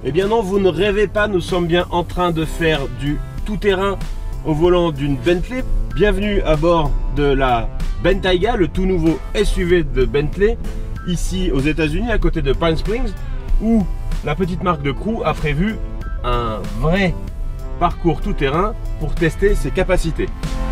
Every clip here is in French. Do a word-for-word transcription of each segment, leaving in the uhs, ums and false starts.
Eh bien non, vous ne rêvez pas, nous sommes bien en train de faire du tout-terrain au volant d'une Bentley. Bienvenue à bord de la Bentayga, le tout nouveau S U V de Bentley, ici aux États-Unis, à côté de Palm Springs, où la petite marque de Crew a prévu un vrai parcours tout-terrain pour tester ses capacités.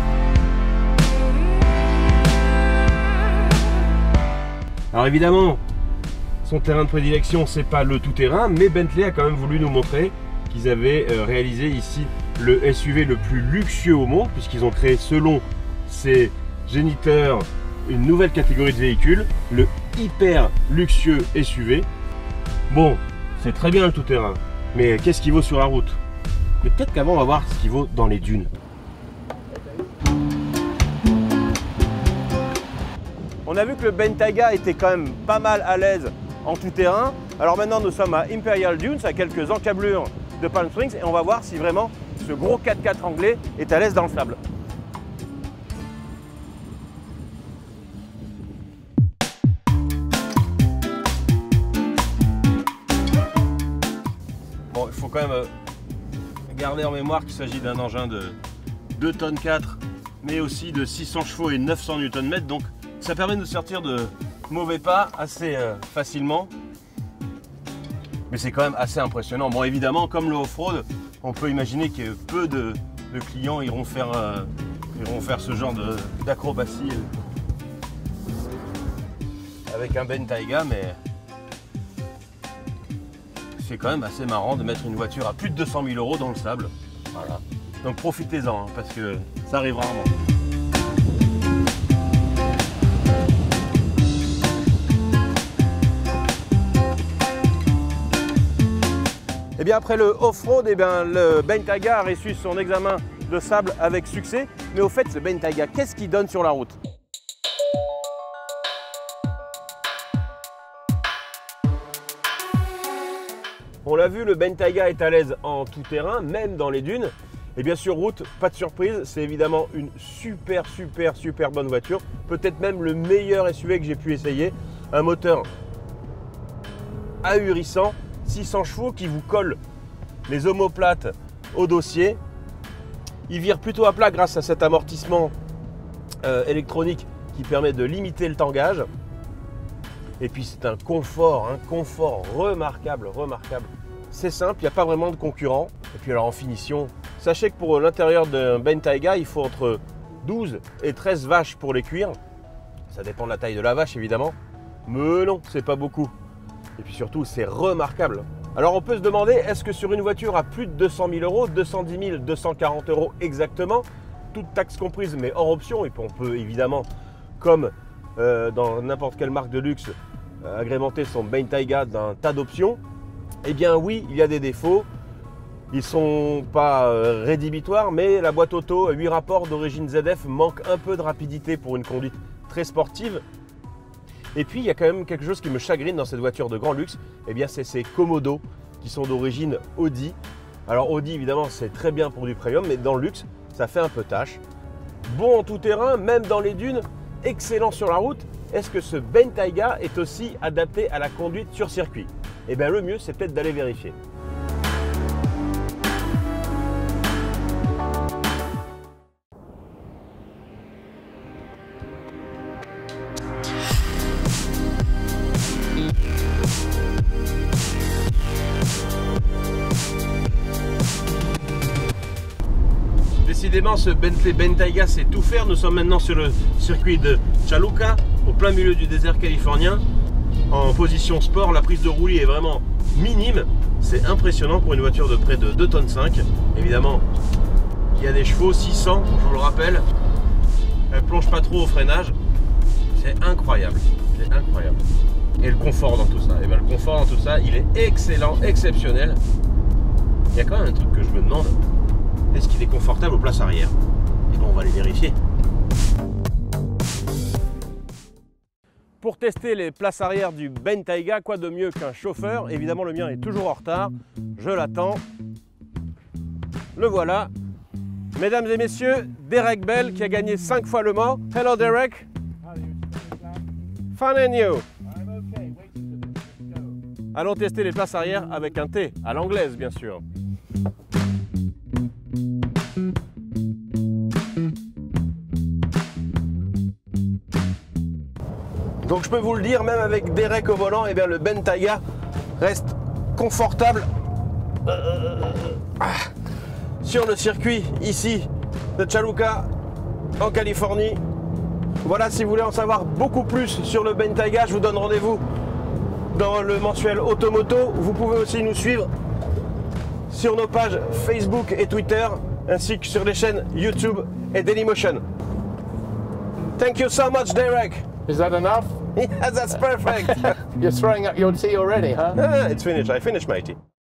Alors évidemment, son terrain de prédilection, c'est pas le tout-terrain, mais Bentley a quand même voulu nous montrer qu'ils avaient euh, réalisé ici le S U V le plus luxueux au monde, puisqu'ils ont créé, selon ses géniteurs, une nouvelle catégorie de véhicules, le hyper luxueux S U V. Bon, c'est très bien le tout-terrain, mais qu'est-ce qu'il vaut sur la route? Mais peut-être qu'avant, on va voir ce qu'il vaut dans les dunes. On a vu que le Bentayga était quand même pas mal à l'aise en tout-terrain. Alors maintenant, nous sommes à Imperial Dunes, à quelques encablures de Palm Springs, et on va voir si vraiment ce gros quatre-quatre anglais est à l'aise dans le sable. Bon, il faut quand même garder en mémoire qu'il s'agit d'un engin de deux tonnes quatre, mais aussi de six cents chevaux et neuf cents newton mètres, donc ça permet de sortir de mauvais pas assez euh, facilement. Mais c'est quand même assez impressionnant. Bon, évidemment, comme le off-road, on peut imaginer que peu de, de clients iront faire, euh, iront faire ce genre d'acrobatie avec un Bentayga, mais c'est quand même assez marrant de mettre une voiture à plus de deux cent mille euros dans le sable. Voilà. Donc profitez-en, hein, parce que ça arrive rarement. Et bien après le off-road, eh bien le Bentayga a reçu son examen de sable avec succès. Mais au fait, ce Bentayga, qu'est-ce qu'il donne sur la route? On l'a vu, le Bentayga est à l'aise en tout terrain, même dans les dunes. Et bien sur route, pas de surprise, c'est évidemment une super, super, super bonne voiture. Peut-être même le meilleur S U V que j'ai pu essayer. Un moteur ahurissant, six cents chevaux qui vous colle les omoplates au dossier. Il vire plutôt à plat grâce à cet amortissement euh, électronique qui permet de limiter le tangage. Et puis c'est un confort, un confort remarquable, remarquable. C'est simple, il n'y a pas vraiment de concurrent. Et puis alors en finition, sachez que pour l'intérieur d'un Bentayga, il faut entre douze et treize vaches pour les cuire. Ça dépend de la taille de la vache évidemment. Mais non, c'est pas beaucoup. Et puis surtout, c'est remarquable. Alors on peut se demander, est-ce que sur une voiture à plus de deux cent mille euros, deux cent dix mille, deux cent quarante euros exactement, toute taxe comprise mais hors option, et puis on peut évidemment, comme euh, dans n'importe quelle marque de luxe, euh, agrémenter son Bentayga d'un tas d'options, eh bien oui, il y a des défauts. Ils ne sont pas euh, rédhibitoires, mais la boîte auto huit rapports d'origine Z F manque un peu de rapidité pour une conduite très sportive. Et puis, il y a quand même quelque chose qui me chagrine dans cette voiture de grand luxe, eh bien, c'est ces commodos qui sont d'origine Audi. Alors, Audi, évidemment, c'est très bien pour du premium, mais dans le luxe, ça fait un peu tâche. Bon en tout terrain, même dans les dunes, excellent sur la route. Est-ce que ce Bentayga est aussi adapté à la conduite sur circuit? Eh bien, le mieux, c'est peut-être d'aller vérifier. Décidément, ce Bentley Bentayga sait tout faire. Nous sommes maintenant sur le circuit de Choluca, au plein milieu du désert californien, en position sport. La prise de roulis est vraiment minime. C'est impressionnant pour une voiture de près de deux tonnes cinq. Évidemment, il y a des chevaux, six cents, je vous le rappelle. Elle ne plonge pas trop au freinage. C'est incroyable. C'est incroyable. Et le confort dans tout ça. Et bien, le confort dans tout ça, il est excellent, exceptionnel. Il y a quand même un truc que je me demande. Est-ce qu'il est confortable aux places arrière? Et bon, on va aller vérifier. Pour tester les places arrière du Bentayga, quoi de mieux qu'un chauffeur? Évidemment, le mien est toujours en retard. Je l'attends. Le voilà. Mesdames et messieurs, Derek Bell qui a gagné cinq fois le Mans. Hello Derek. Fun and you. Allons tester les places arrière avec un T, à l'anglaise bien sûr. Donc je peux vous le dire, même avec Derek au volant, eh bien, le Bentayga reste confortable euh, ah, sur le circuit ici de Choluca en Californie. Voilà, si vous voulez en savoir beaucoup plus sur le Bentayga, je vous donne rendez-vous dans le mensuel Automoto. Vous pouvez aussi nous suivre sur nos pages Facebook et Twitter, ainsi que sur les chaînes YouTube et Dailymotion. Thank you so much, Derek. Is that enough? Yeah, that's perfect. You're throwing up your tea already, huh? Ah, it's finished. I finished my tea.